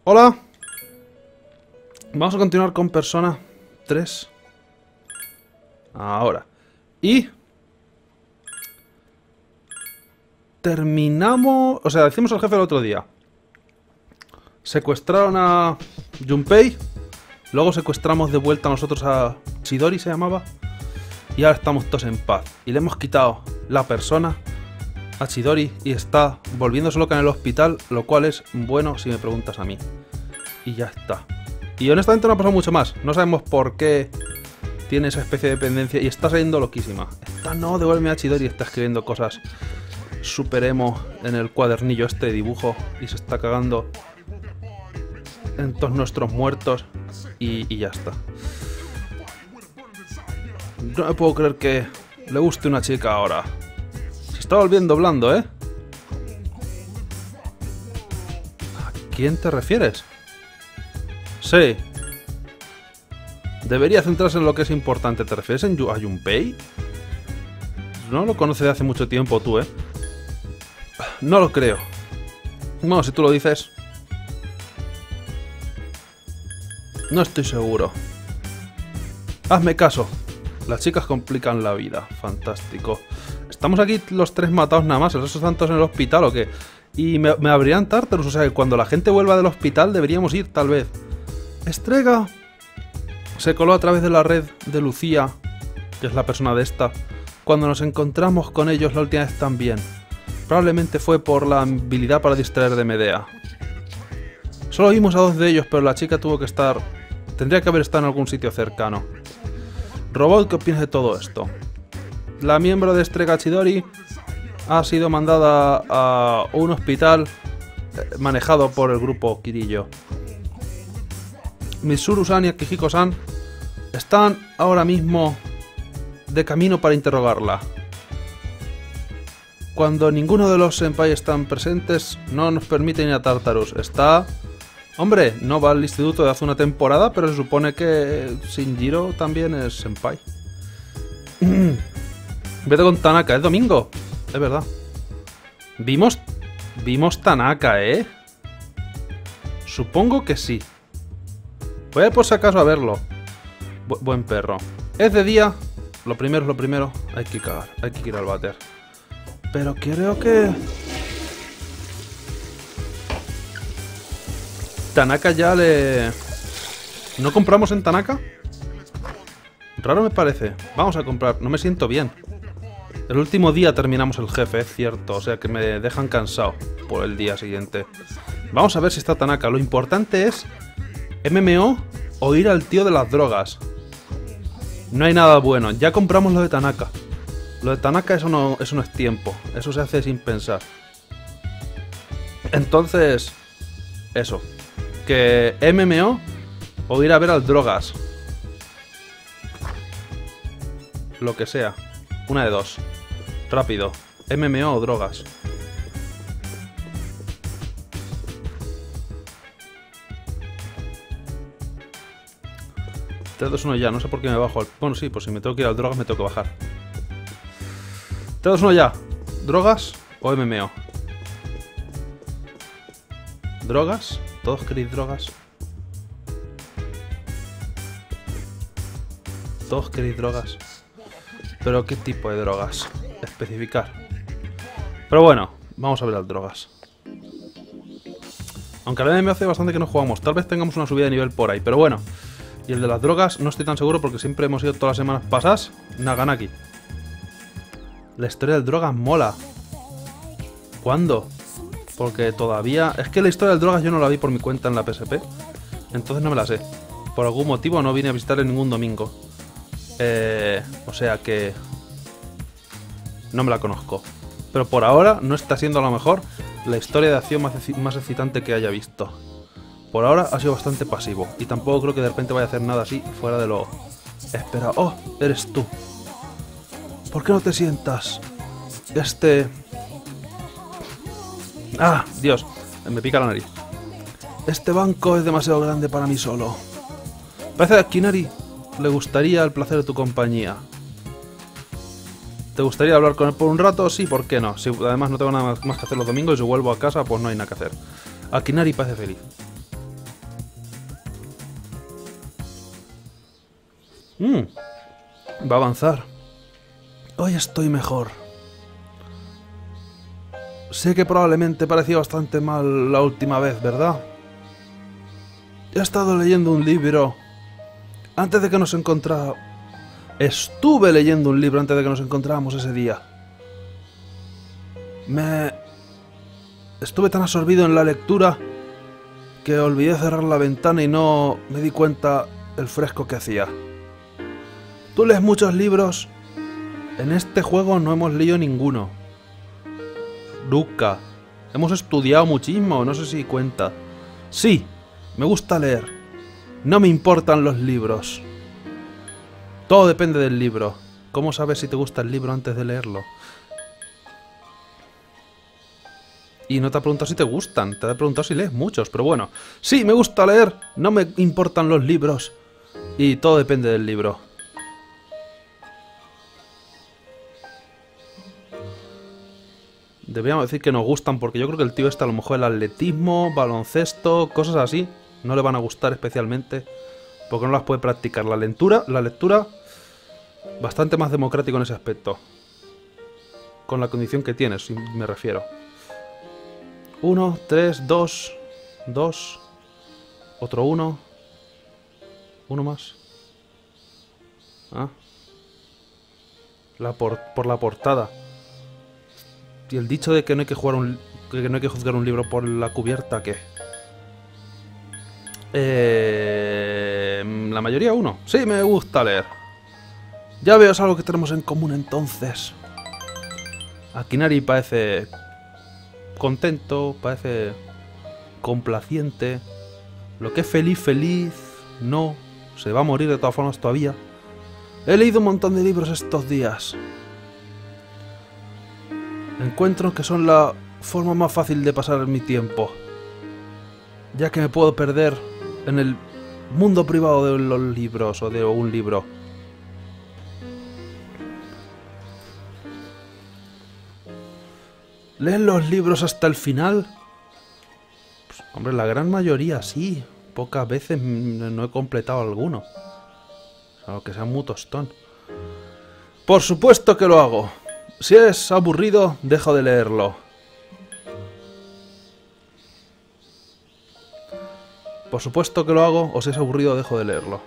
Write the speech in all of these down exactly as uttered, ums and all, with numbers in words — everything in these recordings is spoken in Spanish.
Hola. Vamos a continuar con Persona tres. Ahora. Y... terminamos... O sea, decimos al jefe el otro día. Secuestraron a Junpei. Luego secuestramos de vuelta nosotros a Chidori, se llamaba. Y ahora estamos todos en paz. Y le hemos quitado la persona a Chidori y está volviéndose loca en el hospital, lo cual es bueno si me preguntas a mí. Y ya está. Y honestamente no ha pasado mucho más. No sabemos por qué tiene esa especie de dependencia y está saliendo loquísima. Está, no, devuélveme a Chidori y está escribiendo cosas super emo en el cuadernillo este de dibujo y se está cagando en todos nuestros muertos y, y ya está. No me puedo creer que le guste una chica ahora. Se está volviendo blando, ¿eh? ¿A quién te refieres? Sí. Debería centrarse en lo que es importante. ¿Te refieres en Yu- a Junpei? No lo conoces de hace mucho tiempo tú, ¿eh? No lo creo. Bueno, si tú lo dices... No estoy seguro. Hazme caso. Las chicas complican la vida. Fantástico. ¿Estamos aquí los tres matados nada más? ¿Esos están todos en el hospital o qué? Y me, me abrirán Tartarus. O sea que cuando la gente vuelva del hospital deberíamos ir, tal vez. Estrega se coló a través de la red de Lucía, que es la persona de esta, cuando nos encontramos con ellos la última vez también. Probablemente fue por la habilidad para distraer de Medea. Solo vimos a dos de ellos, pero la chica tuvo que estar... Tendría que haber estado en algún sitio cercano. Robot, ¿qué opinas de todo esto? La miembro de Estrega Chidori ha sido mandada a un hospital manejado por el grupo Kirillo. Mitsuru-san y Akihiko-san están ahora mismo de camino para interrogarla. Cuando ninguno de los senpai están presentes, no nos permiten ir a Tartarus. Está... Hombre, no va al instituto de hace una temporada, pero se supone que Shinjiro también es senpai. Vete con Tanaka, es domingo. Es verdad. Vimos... Vimos Tanaka, ¿eh? Supongo que sí. Voy a ir por si acaso a verlo. Bu- buen perro. Es de día. Lo primero es lo primero. Hay que cagar. Hay que ir al váter. Pero creo que... Tanaka ya le... ¿No compramos en Tanaka? Raro me parece. Vamos a comprar. No me siento bien. El último día terminamos el jefe, es cierto. O sea que me dejan cansado por el día siguiente. Vamos a ver si está Tanaka. Lo importante es... M M O o ir al tío de las drogas. No hay nada bueno. Ya compramos lo de Tanaka. Lo de Tanaka eso no, eso no es tiempo. Eso se hace sin pensar. Entonces... Eso. Que M M O o ir a ver al drogas. Lo que sea. Una de dos. Rápido. M M O o drogas. tres, dos, uno ya, no sé por qué me bajo al... Bueno, sí, pues si me tengo que ir al drogas me tengo que bajar. tres, dos, uno ya. ¿Drogas o M M O? ¿Drogas? ¿Todos queréis drogas? ¿Todos queréis drogas? ¿Pero qué tipo de drogas? Especificar. Pero bueno, vamos a ver las drogas. Aunque a la M M O hace bastante que no jugamos. Tal vez tengamos una subida de nivel por ahí, pero bueno. Y el de las drogas no estoy tan seguro porque siempre hemos ido todas las semanas pasadas. Naganaki. La historia del drogas mola. ¿Cuándo? Porque todavía... Es que la historia del drogas yo no la vi por mi cuenta en la P S P. Entonces no me la sé. Por algún motivo no vine a visitarle ningún domingo. Eh... O sea que... No me la conozco. Pero por ahora no está siendo a lo mejor la historia de acción más, más excitante que haya visto. Por ahora ha sido bastante pasivo. Y tampoco creo que de repente vaya a hacer nada así fuera de lo... Espera, oh, eres tú. ¿Por qué no te sientas? Este... Ah, Dios, me pica la nariz. Este banco es demasiado grande para mí solo. Parece que a Kinari le gustaría el placer de tu compañía. ¿Te gustaría hablar con él por un rato? Sí, ¿por qué no? Si además no tengo nada más que hacer los domingos y si vuelvo a casa, pues no hay nada que hacer. A Kinari parece feliz. Mm, va a avanzar. Hoy estoy mejor. Sé que probablemente parecía bastante mal la última vez, ¿verdad? He estado leyendo un libro antes de que nos encontráramos. Estuve leyendo un libro antes de que nos encontráramos ese día. Me... Estuve tan absorbido en la lectura que olvidé cerrar la ventana y no me di cuenta el fresco que hacía. ¿Tú lees muchos libros? En este juego no hemos leído ninguno. Nunca. Hemos estudiado muchísimo, no sé si cuenta. Sí, me gusta leer. No me importan los libros. Todo depende del libro. ¿Cómo sabes si te gusta el libro antes de leerlo? Y no te ha preguntado si te gustan, te ha preguntado si lees muchos, pero bueno. Sí, me gusta leer, no me importan los libros. Y todo depende del libro. Deberíamos decir que nos gustan, porque yo creo que el tío este a lo mejor el atletismo, baloncesto, cosas así, no le van a gustar especialmente, porque no las puede practicar. La lectura, la lectura, bastante más democrático en ese aspecto. Con la condición que tienes, si me refiero. Uno, tres, dos, dos, otro uno, uno más. Ah. La por, por la portada. Y el dicho de que no hay que jugar un, que no hay que juzgar un libro por la cubierta, ¿qué? Eh, la mayoría uno. Sí, me gusta leer. Ya veo, es algo que tenemos en común entonces. Akinari parece contento, parece complaciente. Lo que es feliz, feliz, no. Se va a morir de todas formas todavía. He leído un montón de libros estos días. Encuentro que son la forma más fácil de pasar mi tiempo, ya que me puedo perder en el mundo privado de los libros o de un libro. ¿Leen los libros hasta el final? Pues, hombre, la gran mayoría sí. Pocas veces no he completado alguno. Aunque sea muy tostón. Por supuesto que lo hago. Si es aburrido, dejo de leerlo. Por supuesto que lo hago, o si es aburrido, dejo de leerlo.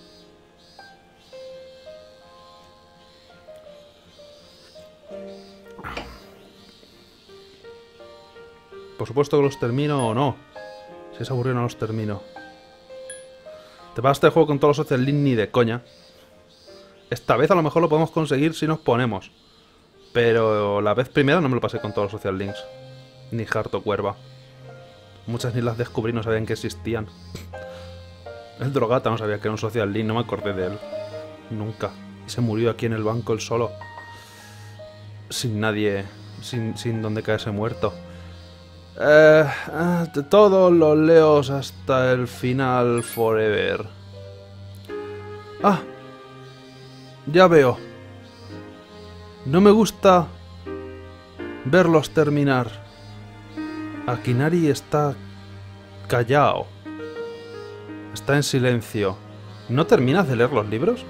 Por supuesto que los termino o no. Si es aburrido, no los termino. Te vas a este juego con todos los social link ni de coña. Esta vez a lo mejor lo podemos conseguir si nos ponemos. Pero la vez primera no me lo pasé con todos los social links. Ni Harto Cuerva. Muchas ni las descubrí, no sabían que existían. El Drogata no sabía que era un social link, no me acordé de él. Nunca. Y se murió aquí en el banco él solo. Sin nadie. Sin, sin donde caerse muerto. Eh, eh, todos los leo hasta el final forever. Ah. Ya veo. No me gusta verlos terminar. Akinari está callado. Está en silencio. ¿No terminas de leer los libros?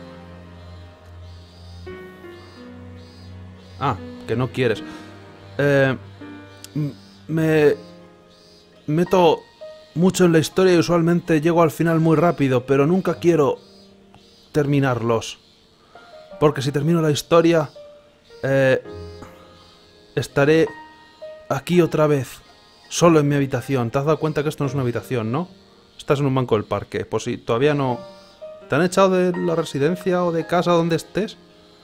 Ah, que no quieres. Eh, me meto mucho en la historia y usualmente llego al final muy rápido, pero nunca quiero terminarlos. Porque si termino la historia... Eh, estaré aquí otra vez, solo en mi habitación. ¿Te has dado cuenta que esto no es una habitación, no? Estás en un banco del parque. Pues si todavía no... ¿Te han echado de la residencia o de casa donde estés?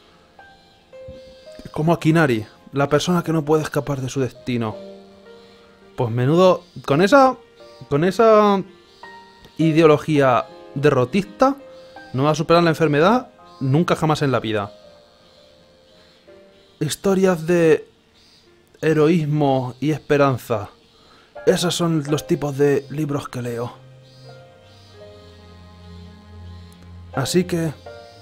Como Akinari, la persona que no puede escapar de su destino. Pues menudo... Con esa... Con esa... ideología derrotista, no va a superar la enfermedad nunca jamás en la vida. Historias de heroísmo y esperanza. Esos son los tipos de libros que leo. Así que...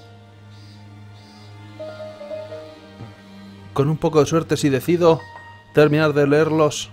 con un poco de suerte, si decido terminar de leerlos...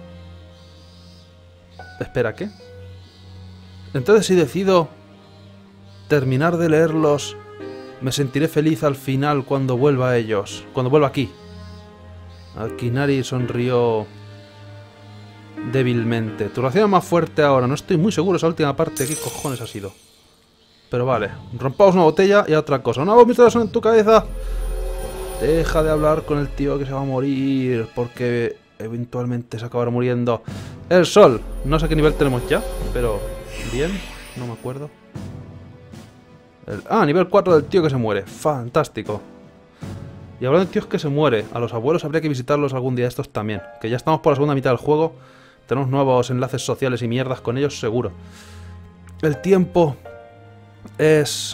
Espera, ¿qué? Entonces si decido terminar de leerlos, me sentiré feliz al final cuando vuelva a ellos. Cuando vuelva aquí. Akinari sonrió débilmente. Tu relación es más fuerte ahora. No estoy muy seguro esa última parte. ¿Qué cojones ha sido? Pero vale. Rompamos una botella y a otra cosa. Una bomba en tu cabeza. Deja de hablar con el tío que se va a morir. Porque eventualmente se acabará muriendo. El sol. No sé qué nivel tenemos ya. Pero bien. No me acuerdo. El... Ah, nivel cuatro del tío que se muere. Fantástico. Y hablando de tíos que se muere, a los abuelos habría que visitarlos algún día de estos también. Que ya estamos por la segunda mitad del juego. Tenemos nuevos enlaces sociales y mierdas con ellos, seguro. El tiempo es...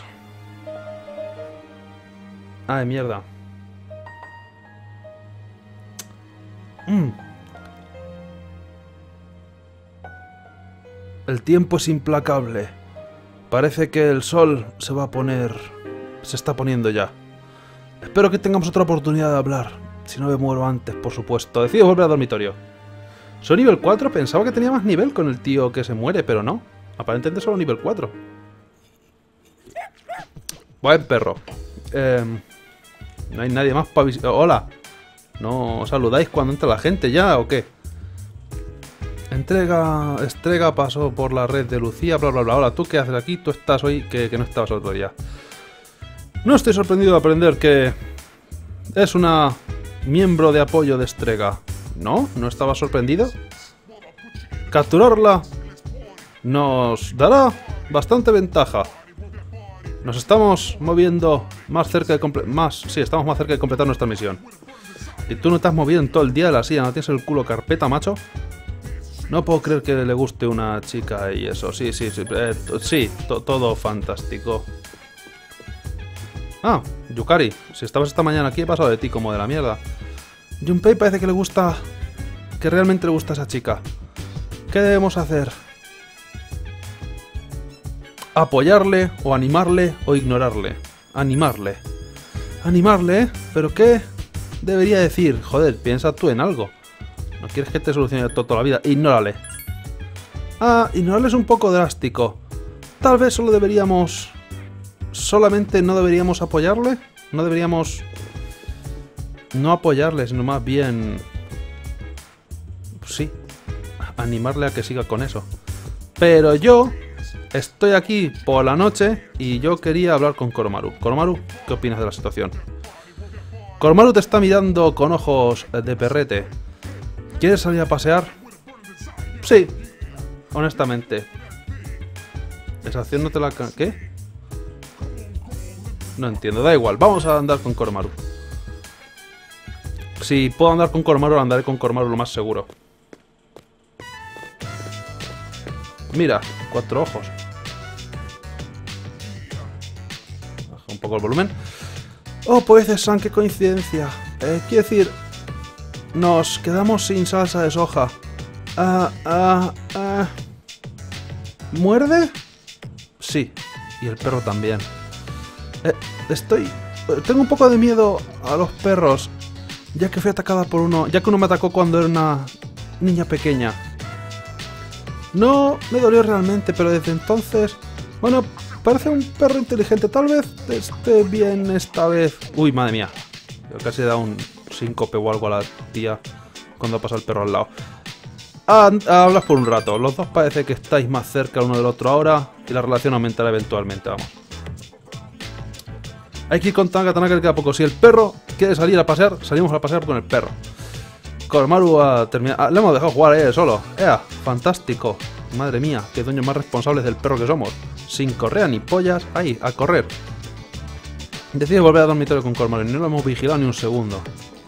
Ay, mierda. Mm. El tiempo es implacable. Parece que el sol se va a poner... Se está poniendo ya. Espero que tengamos otra oportunidad de hablar. Si no me muero antes, por supuesto. Decido volver al dormitorio. Soy nivel cuatro. Pensaba que tenía más nivel con el tío que se muere, pero no. Aparentemente solo nivel cuatro. Buen perro. Eh, no hay nadie más para visitar. Hola. ¿No os saludáis cuando entra la gente ya o qué? Entrega... Estrega pasó por la red de Lucía, bla bla bla. Hola, ¿tú qué haces aquí? Tú estás hoy que, que no estabas otro día. No estoy sorprendido de aprender que es una miembro de apoyo de Estrega. ¿No? ¿No estaba sorprendido? Capturarla nos dará bastante ventaja. Nos estamos moviendo más cerca de completar... Más, sí, estamos más cerca de completar nuestra misión. Y tú no te has movido en todo el día de la silla, ¿no tienes el culo carpeta, macho? No puedo creer que le guste una chica y eso. Sí, sí, sí. Eh, sí, to todo fantástico. Ah, Yukari, si estabas esta mañana aquí he pasado de ti como de la mierda. Junpei parece que le gusta... Que realmente le gusta a esa chica. ¿Qué debemos hacer? Apoyarle, o animarle, o ignorarle. Animarle. Animarle, ¿eh? ¿Pero qué debería decir? Joder, piensa tú en algo. ¿No quieres que te solucione todo toda la vida? Ignórale. Ah, ignorarle es un poco drástico. Tal vez solo deberíamos... Solamente no deberíamos apoyarle. No deberíamos... No apoyarle, sino más bien... Sí. Animarle a que siga con eso. Pero yo... Estoy aquí por la noche y yo quería hablar con Koromaru. Koromaru, ¿qué opinas de la situación? Koromaru te está mirando con ojos de perrete. ¿Quieres salir a pasear? Sí, honestamente. Esa acción no te la... ¿Qué? No entiendo, da igual. Vamos a andar con Koromaru. Si puedo andar con Koromaru, andaré con Koromaru lo más seguro. Mira, cuatro ojos. Baja un poco el volumen. Oh, pues San, qué coincidencia. Eh, quiero decir, nos quedamos sin salsa de soja. Ah, ah, ah. ¿Muerde? Sí, y el perro también. Eh, estoy... Tengo un poco de miedo a los perros, ya que fui atacada por uno... Ya que uno me atacó cuando era una niña pequeña. No me dolió realmente, pero desde entonces... Bueno, parece un perro inteligente. Tal vez esté bien esta vez. Uy, madre mía. Yo casi he dado un síncope o algo a la tía cuando pasa el perro al lado. Ah, hablas por un rato. Los dos parece que estáis más cerca el uno del otro ahora y la relación aumentará eventualmente, vamos. Hay que ir con Tanaka, Tanaka le queda poco. Si el perro quiere salir a pasear, salimos a pasear con el perro. Koromaru ha terminado... Ah, le hemos dejado jugar eh, solo. ¡Ea! Fantástico. Madre mía, qué dueños más responsables del perro que somos. Sin correa ni pollas. Ahí, a correr. Decide volver al dormitorio con Koromaru. No lo hemos vigilado ni un segundo.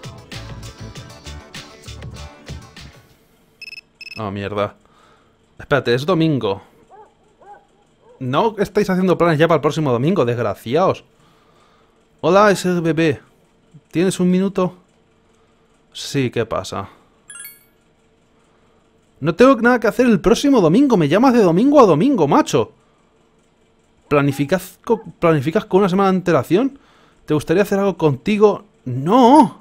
Oh, mierda. Espérate, es domingo. ¿No estáis haciendo planes ya para el próximo domingo, desgraciados? Hola, ese bebé. ¿Tienes un minuto? Sí, ¿qué pasa? No tengo nada que hacer el próximo domingo. Me llamas de domingo a domingo, macho. ¿Planificas, ¿Planificas con una semana de antelación? ¿Te gustaría hacer algo contigo? ¡No!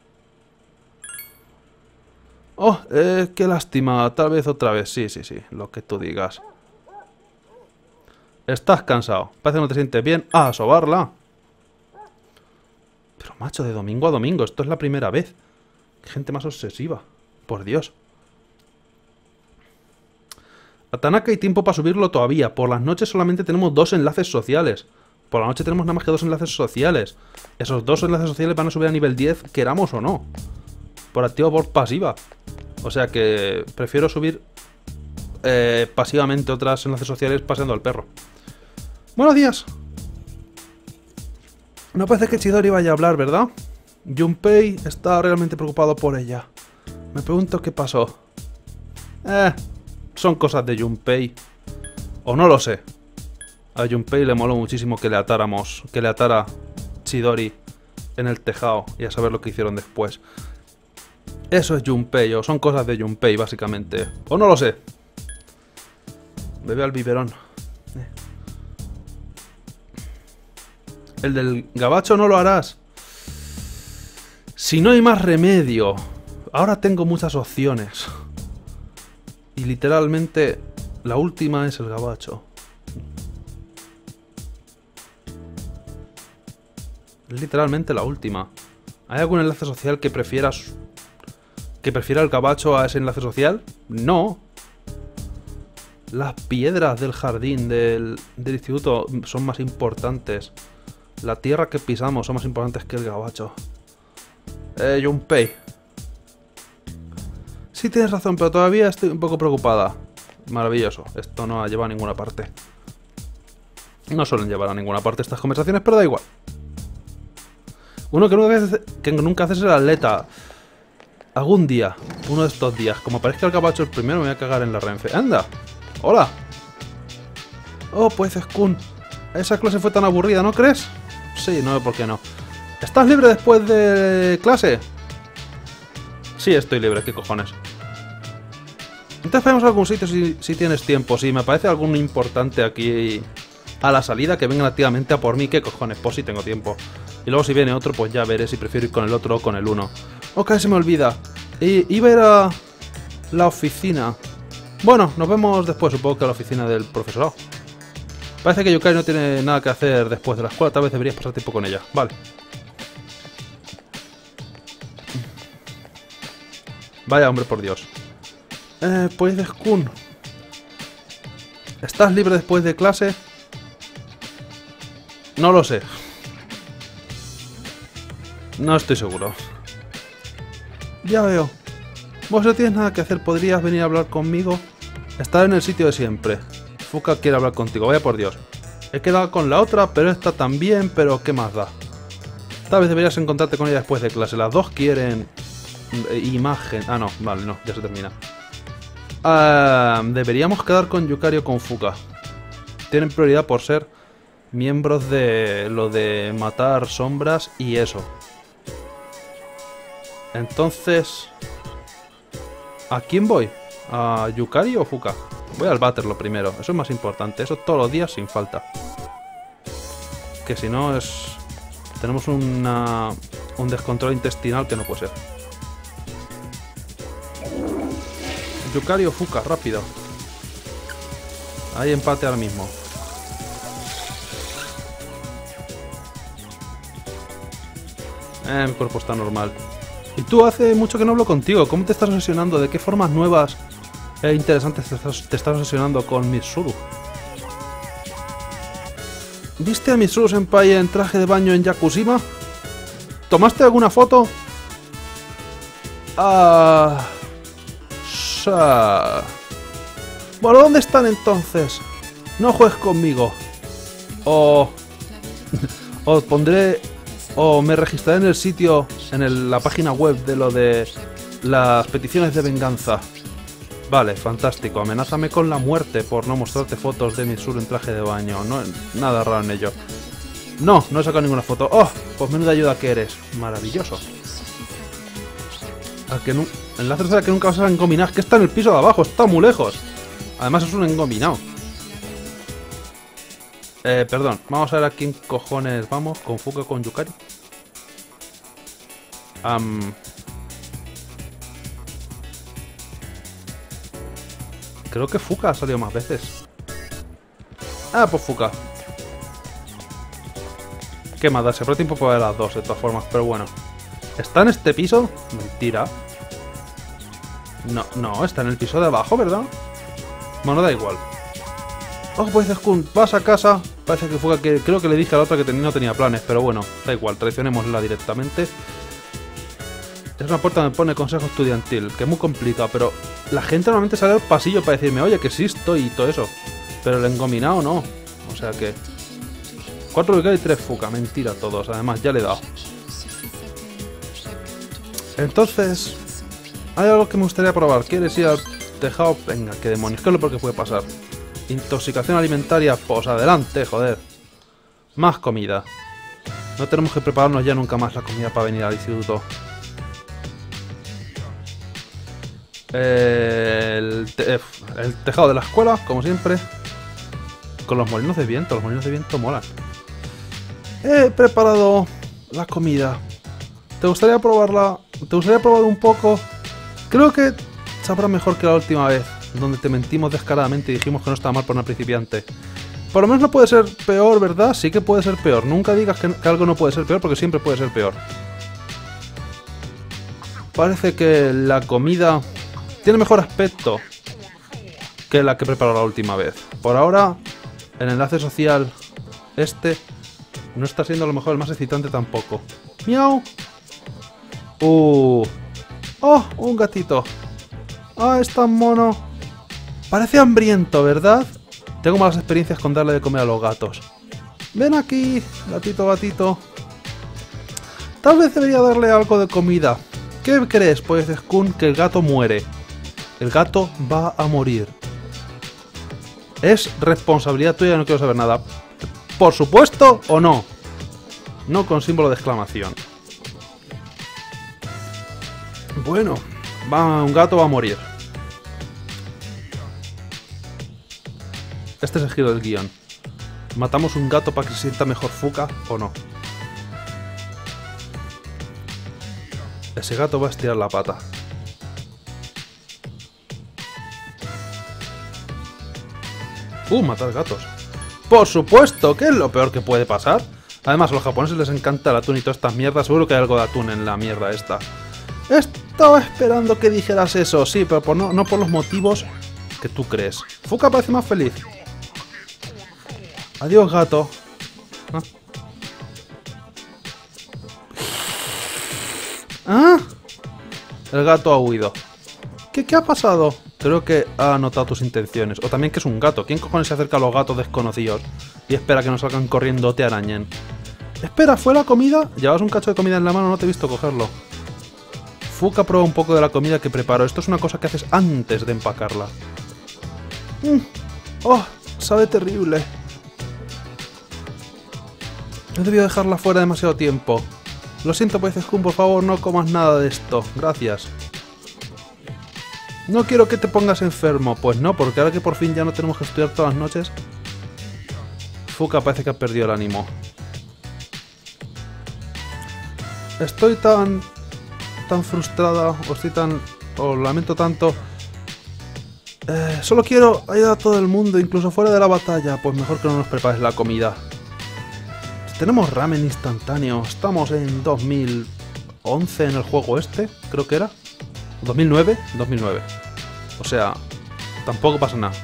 Oh, eh, qué lástima. Tal vez otra vez. Sí, sí, sí. Lo que tú digas. Estás cansado. Parece que no te sientes bien. ¡A sobarla! Pero macho, de domingo a domingo. Esto es la primera vez. Qué gente más obsesiva. Por Dios. A Tanaka hay tiempo para subirlo todavía. Por las noches solamente tenemos dos enlaces sociales. Por la noche tenemos nada más que dos enlaces sociales. Esos dos enlaces sociales van a subir a nivel diez, queramos o no. Por activa o por pasiva. O sea que prefiero subir eh, pasivamente otros enlaces sociales paseando al perro. Buenos días. No parece que Chidori vaya a hablar, ¿verdad? Junpei está realmente preocupado por ella. Me pregunto qué pasó. Eh, son cosas de Junpei. O no lo sé. A Junpei le moló muchísimo que le atáramos, que le atara Chidori en el tejado y a saber lo que hicieron después. Eso es Junpei, o son cosas de Junpei, básicamente. O no lo sé. Bebe al biberón. Eh. El del gabacho no lo harás. Si no hay más remedio. Ahora tengo muchas opciones. Y literalmente la última es el gabacho. Es literalmente la última. ¿Hay algún enlace social que prefieras... que prefiera el gabacho a ese enlace social? No. Las piedras del jardín del, del instituto son más importantes. La tierra que pisamos son más importantes que el gabacho. Eh, Junpei. Sí tienes razón, pero todavía estoy un poco preocupada. Maravilloso. Esto no ha llevado a ninguna parte. No suelen llevar a ninguna parte estas conversaciones, pero da igual. Uno que nunca hace, que nunca hace es el atleta. Algún día, uno de estos días, como aparezca el gabacho el primero, me voy a cagar en la Renfe. ¡Anda! ¡Hola! Oh, pues Kun. Esa clase fue tan aburrida, ¿no crees? Sí, no, ¿por qué no? ¿Estás libre después de clase? Sí, estoy libre, ¿qué cojones? Entonces vamos a algún sitio si, si tienes tiempo. Si me aparece algún importante aquí a la salida, que vengan activamente a por mí, ¿qué cojones? Pues sí tengo tiempo. Y luego si viene otro, pues ya veré si prefiero ir con el otro o con el uno. Ok, se me olvida. I iba a ir a la oficina. Bueno, nos vemos después, supongo que a la oficina del profesorado. Parece que Yukari no tiene nada que hacer después de la escuela. Tal vez deberías pasar tiempo con ella. Vale. Vaya hombre, por Dios. Eh, pues Kun. ¿Estás libre después de clase? No lo sé. No estoy seguro. Ya veo. Vos no tienes nada que hacer. ¿Podrías venir a hablar conmigo? Estar en el sitio de siempre. Fuka quiere hablar contigo. Vaya por Dios. He quedado con la otra, pero esta también. Pero ¿qué más da? Tal vez deberías encontrarte con ella después de clase. Las dos quieren... imagen. Ah, no. Vale, no. Ya se termina. Uh, deberíamos quedar con Yukari o con Fuka. Tienen prioridad por ser miembros de lo de matar sombras y eso. Entonces... ¿a quién voy? ¿A Yukari o Fuka? Voy al váter lo primero. Eso es más importante. Eso todos los días sin falta. Que si no es... tenemos una... un descontrol intestinal que no puede ser. Yukari o Fuka, rápido. Hay empate ahora mismo. Eh, mi cuerpo está normal. Y tú, hace mucho que no hablo contigo. ¿Cómo te estás obsesionando? ¿De qué formas nuevas e interesantes te estás, te estás obsesionando con Mitsuru? ¿Viste a Mitsuru Senpai en traje de baño en Yakushima? ¿Tomaste alguna foto? Ah... Sa... Bueno, ¿dónde están entonces? No juegues conmigo. O... o pondré... o me registraré en el sitio, en el, la página web de lo de las peticiones de venganza. Vale, fantástico. Amenázame con la muerte por no mostrarte fotos de Mitsuru en traje de baño. No, nada raro en ello. No, no he sacado ninguna foto. ¡Oh! Pues menuda ayuda que eres. Maravilloso. Al que no... enlace social que nunca vas a engominar. Que está en el piso de abajo. Está muy lejos. Además es un engominado. Eh, perdón. Vamos a ver a quién cojones vamos. ¿Con Fuka o con Yukari? Um... Creo que Fuka ha salido más veces. Ah, pues Fuka. ¿Qué más da? Se habrá tiempo para ver las dos, de todas formas, pero bueno. ¿Está en este piso? Mentira. No, no, está en el piso de abajo, ¿verdad? Bueno, da igual. Oh, pues Skun, vas a casa. Parece que Fuka, que creo que le dije a la otra que ten, no tenía planes, pero bueno, da igual, traicionémosla directamente. Es una puerta donde pone consejo estudiantil, que es muy complicado, pero la gente normalmente sale al pasillo para decirme, oye, que sí estoy y todo eso. Pero el engominado no. O sea que... Cuatro ubicados y tres Fuka, mentira todos, además ya le he dado. Entonces, hay algo que me gustaría probar. ¿Quieres ir al tejado? Venga, qué demonios, ¿qué es lo peor que puede pasar? Intoxicación alimentaria, pues adelante, joder. Más comida. No tenemos que prepararnos ya nunca más la comida para venir al instituto. El, te el tejado de la escuela, como siempre. Con los molinos de viento, los molinos de viento molan. He preparado la comida. ¿Te gustaría probarla? ¿Te gustaría probar un poco? Creo que sabrá mejor que la última vez, donde te mentimos descaradamente y dijimos que no estaba mal por una principiante. Por lo menos no puede ser peor, ¿verdad? Sí que puede ser peor. Nunca digas que, que algo no puede ser peor, porque siempre puede ser peor. Parece que la comida tiene mejor aspecto que la que preparó la última vez. Por ahora, el enlace social este no está siendo a lo mejor el más excitante tampoco. ¡Miau! ¡Uh! ¡Oh! Un gatito. ¡Ah! Es tan mono. Parece hambriento, ¿verdad? Tengo malas experiencias con darle de comer a los gatos. Ven aquí, gatito, gatito. Tal vez debería darle algo de comida. ¿Qué crees, pues, Skun? Que el gato muere. El gato va a morir. Es responsabilidad tuya, no quiero saber nada. ¿Por supuesto o no? No con símbolo de exclamación. Bueno, va, un gato va a morir. Este es el giro del guión. ¿Matamos un gato para que se sienta mejor Fuka o no? Ese gato va a estirar la pata. Uh, matar gatos. Por supuesto, ¿qué es lo peor que puede pasar? Además, a los japoneses les encanta el atún y todas estas mierdas. Seguro que hay algo de atún en la mierda esta. Estaba esperando que dijeras eso, sí, pero por no, no por los motivos que tú crees. Fuka parece más feliz. Adiós, gato. ¿Ah? ¿Ah? El gato ha huido. ¿Qué, qué ha pasado? Creo que ha notado tus intenciones. O también que es un gato. ¿Quién cojones se acerca a los gatos desconocidos y espera que nos salgan corriendo o te arañen? Espera, ¿fue la comida? Llevabas un cacho de comida en la mano, no te he visto cogerlo. Fuka prueba un poco de la comida que preparo. Esto es una cosa que haces antes de empacarla. Mm. Oh, sabe terrible. No he debido dejarla fuera demasiado tiempo. Lo siento, pues, Skun, por favor, no comas nada de esto. Gracias. No quiero que te pongas enfermo. Pues no, porque ahora que por fin ya no tenemos que estudiar todas las noches... Fuka parece que ha perdido el ánimo. Estoy tan... tan frustrada, o estoy tan... o lamento tanto... Eh, solo quiero ayudar a todo el mundo, incluso fuera de la batalla. Pues mejor que no nos prepares la comida. Tenemos ramen instantáneo. Estamos en dos mil once en el juego este, creo que era. ¿dos mil nueve? dos mil nueve. O sea, tampoco pasa nada.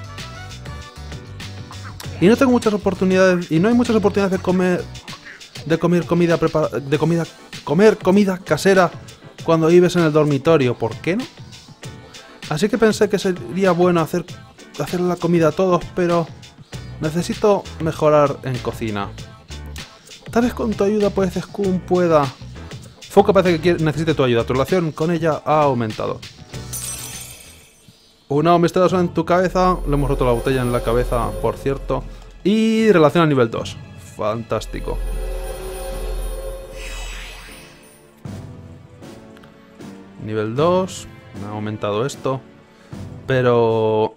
Y no tengo muchas oportunidades. Y no hay muchas oportunidades de comer. De comer comida preparada. De comida. Comer comida casera cuando vives en el dormitorio. ¿Por qué no? Así que pensé que sería bueno hacer. Hacer la comida a todos, pero. Necesito mejorar en cocina. Tal vez con tu ayuda, pues, Skun pueda. Fuka parece que quiere, necesite tu ayuda. Tu relación con ella ha aumentado. Una misteriosa en tu cabeza. Le hemos roto la botella en la cabeza, por cierto. Y relación a nivel dos. Fantástico. Nivel dos. Me ha aumentado esto. Pero...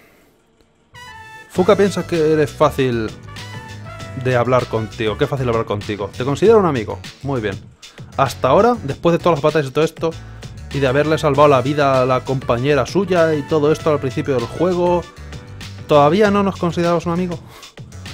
Fuka piensa que eres fácil de hablar contigo. Qué fácil hablar contigo. Te considero un amigo. Muy bien. Hasta ahora, después de todas las batallas y todo esto, y de haberle salvado la vida a la compañera suya y todo esto al principio del juego, ¿todavía no nos consideramos un amigo?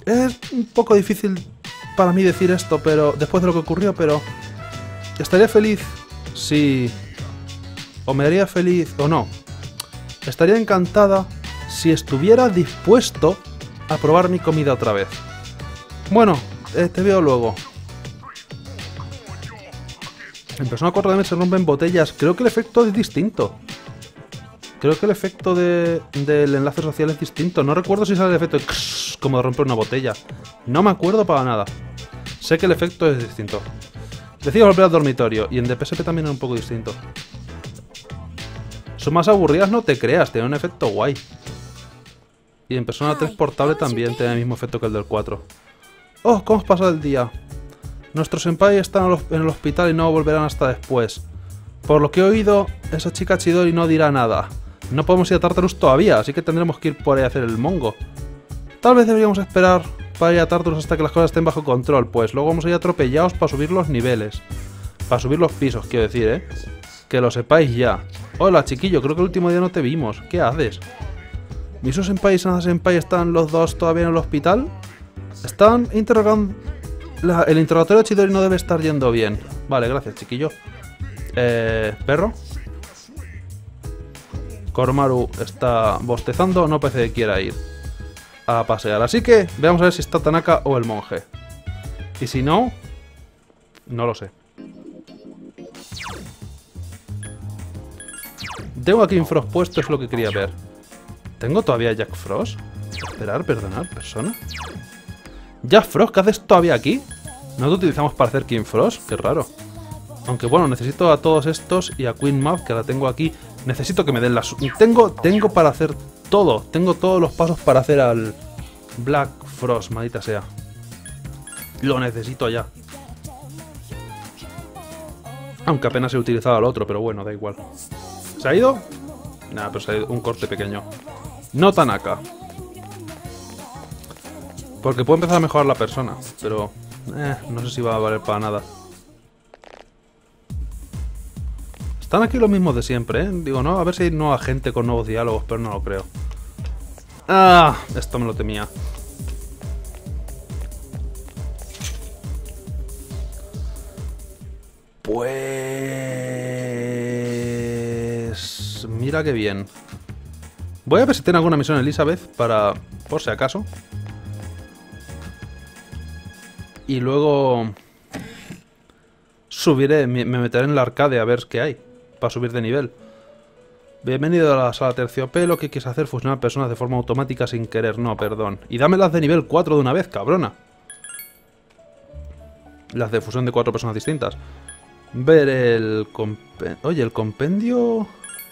Es un poco difícil para mí decir esto, pero después de lo que ocurrió, pero estaría feliz si... o me haría feliz o no. Estaría encantada si estuviera dispuesto a probar mi comida otra vez. Bueno, eh, te veo luego. En Persona cuatro D M se rompen botellas. Creo que el efecto es distinto. Creo que el efecto de, del enlace social es distinto. No recuerdo si sale el efecto de crrr, como de romper una botella. No me acuerdo para nada. Sé que el efecto es distinto. Decido volver al dormitorio. Y en D P S P también es un poco distinto. Son más aburridas, no te creas. Tiene un efecto guay. Y en Persona tres portable también tiene el mismo efecto que el del cuatro. Oh, ¿cómo has pasado el día? Nuestros senpai están en el hospital y no volverán hasta después. Por lo que he oído, esa chica Chidori no dirá nada. No podemos ir a Tartarus todavía, así que tendremos que ir por ahí a hacer el mongo. Tal vez deberíamos esperar para ir a Tartarus hasta que las cosas estén bajo control, pues luego vamos a ir atropellados para subir los niveles. Para subir los pisos, quiero decir, ¿eh? Que lo sepáis ya. Hola, chiquillo, creo que el último día no te vimos. ¿Qué haces? ¿Miso Senpai y Sana Senpai están los dos todavía en el hospital? Están interrogando... La, el interrogatorio de Chidori no debe estar yendo bien. Vale, gracias, chiquillo. Eh... ¿Perro? Koromaru está bostezando, no parece que quiera ir a pasear. Así que veamos a ver si está Tanaka o el monje. Y si no... no lo sé. Tengo a King Frost puesto, es lo que quería ver. ¿Tengo todavía a Jack Frost? Esperar, perdonar, persona. Jack Frost, ¿qué haces todavía aquí? ¿No te utilizamos para hacer King Frost? Qué raro. Aunque bueno, necesito a todos estos y a Queen Mab, que la tengo aquí. Necesito que me den las... Tengo, tengo para hacer todo. Tengo todos los pasos para hacer al Black Frost, maldita sea. Lo necesito ya. Aunque apenas he utilizado al otro, pero bueno, da igual. ¿Se ha ido? Nada, pero se ha ido un corte pequeño. No Tanaka. Porque puedo empezar a mejorar la persona, pero... Eh, no sé si va a valer para nada. Están aquí los mismos de siempre, ¿eh? Digo, no, a ver si hay nueva gente con nuevos diálogos, pero no lo creo. Ah, esto me lo temía. Pues... mira qué bien. Voy a ver si tiene alguna misión Elizabeth para... por si acaso. Y luego... subiré, me meteré en la arcade a ver qué hay. Para subir de nivel. Bienvenido a la sala terciopelo. ¿Qué quieres hacer? Fusionar personas de forma automática sin querer. No, perdón. Y dámelas de nivel cuatro de una vez, cabrona. Las de fusión de cuatro personas distintas. Ver el... compendio... Oye, el compendio...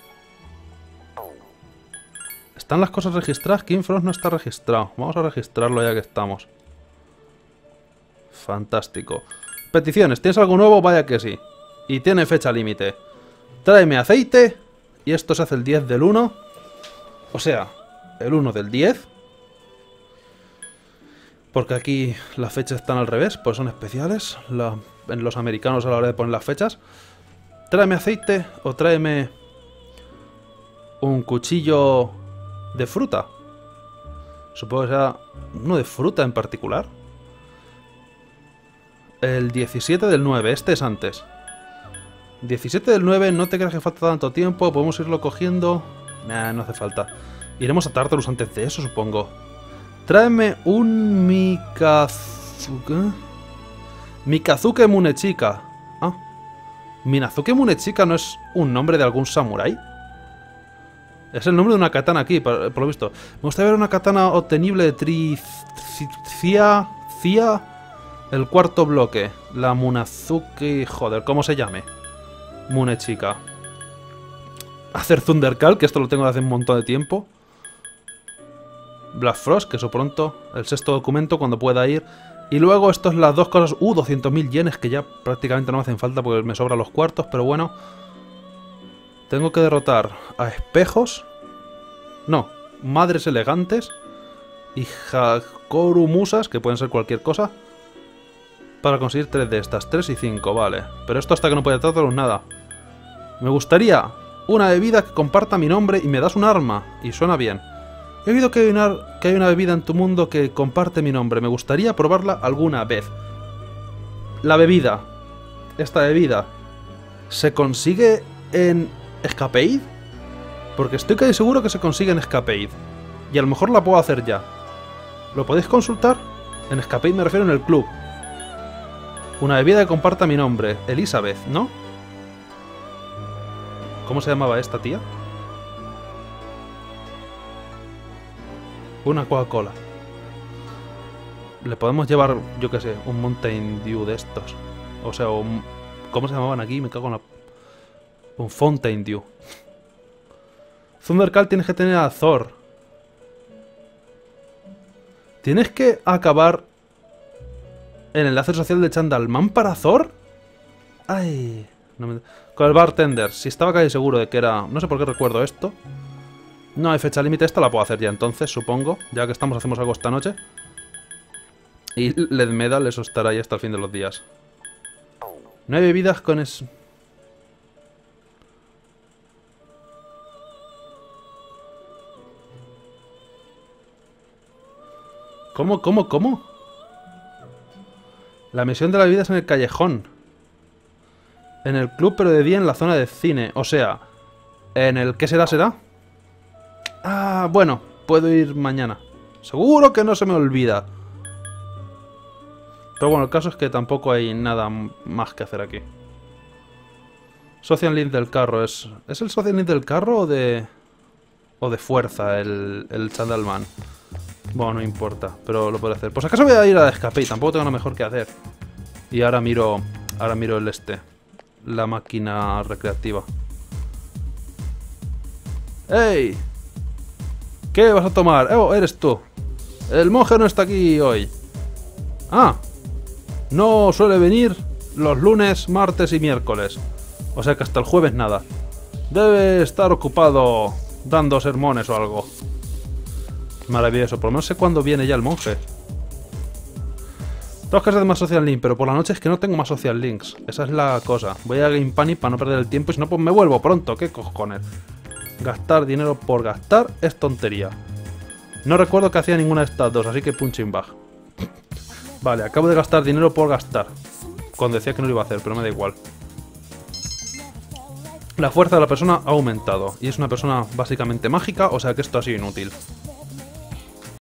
¿Están las cosas registradas? King Frost no está registrado. Vamos a registrarlo ya que estamos. Fantástico. Peticiones. ¿Tienes algo nuevo? Vaya que sí. Y tiene fecha límite. Tráeme aceite. Y esto se hace el diez del uno. O sea, el uno del diez. Porque aquí las fechas están al revés, pues son especiales. La, en los americanos a la hora de poner las fechas. Tráeme aceite o tráeme un cuchillo de fruta. Supongo que sea uno de fruta en particular. El diecisiete del nueve, este es antes. diecisiete del nueve, no te creas que falta tanto tiempo, podemos irlo cogiendo. Nah, no hace falta. Iremos a Tartarus antes de eso, supongo. Tráeme un Mikazuke. Mikazuke Munechika. Ah. Minazuke Munechika no es un nombre de algún samurái. Es el nombre de una katana aquí, por, por lo visto. Me gustaría ver una katana obtenible de Tricia. Cia. El cuarto bloque. La Munazuki. Joder, ¿cómo se llame? Munechika. Hacer Thundercall, que esto lo tengo de hace un montón de tiempo. Black Frost, que eso pronto. El sexto documento, cuando pueda ir. Y luego esto es las dos cosas. Uh, doscientos mil yenes, que ya prácticamente no me hacen falta porque me sobran los cuartos, pero bueno. Tengo que derrotar a espejos. No, madres elegantes. Y Hakoru Musas, que pueden ser cualquier cosa. Para conseguir tres de estas, tres y cinco, vale. Pero esto hasta que no pueda tratarlos nada. Me gustaría una bebida que comparta mi nombre y me das un arma. Y suena bien. He oído que hay, una, que hay una bebida en tu mundo que comparte mi nombre. Me gustaría probarla alguna vez. La bebida. Esta bebida. ¿Se consigue en Escapeid? Porque estoy casi seguro que se consigue en Escapeid. Y a lo mejor la puedo hacer ya. ¿Lo podéis consultar? En Escapeid me refiero en el club. Una bebida que comparta mi nombre. Elizabeth, ¿no? ¿Cómo se llamaba esta tía? Una Coca-Cola. Le podemos llevar, yo qué sé, un Mountain Dew de estos. O sea, un... ¿cómo se llamaban aquí? Me cago en la... un Fountain Dew. Thundercat tienes que tener a Thor. ¿Tienes que acabar el enlace social de Chandalman para Thor? Ay... No me... Con el bartender. Si estaba casi seguro de que era... No sé por qué recuerdo esto. No hay fecha límite. Esta la puedo hacer ya entonces, supongo. Ya que estamos, hacemos algo esta noche. Y Led Medal, eso estará ahí hasta el fin de los días. No hay bebidas con eso. ¿Cómo, cómo, cómo? La misión de la bebida es en el callejón. En el club, pero de día en la zona de cine. O sea, ¿en el qué será, será? Ah, bueno, puedo ir mañana. Seguro que no se me olvida. Pero bueno, el caso es que tampoco hay nada más que hacer aquí. Social Link del carro. ¿Es, ¿es el Social Link del carro o de... o de fuerza el, el Chandalman? Bueno, no importa, pero lo puedo hacer. Pues acaso voy a ir a Escape, tampoco tengo nada mejor que hacer. Y ahora miro... ahora miro el este. La máquina recreativa. ¡Ey! ¿Qué vas a tomar? ¡Oh, eres tú! El monje no está aquí hoy. Ah, no suele venir los lunes, martes y miércoles. O sea que hasta el jueves nada. Debe estar ocupado dando sermones o algo. Maravilloso, por lo menos sé cuándo viene ya el monje. Tengo que hacer más social link, pero por la noche es que no tengo más social links. Esa es la cosa. Voy a Game Panic para no perder el tiempo y si no pues me vuelvo pronto. ¿Qué cojones? Gastar dinero por gastar es tontería. No recuerdo que hacía ninguna de estas dos, así que punching bag. Vale, acabo de gastar dinero por gastar. Cuando decía que no lo iba a hacer, pero me da igual. La fuerza de la persona ha aumentado. Y es una persona básicamente mágica, o sea que esto ha sido inútil.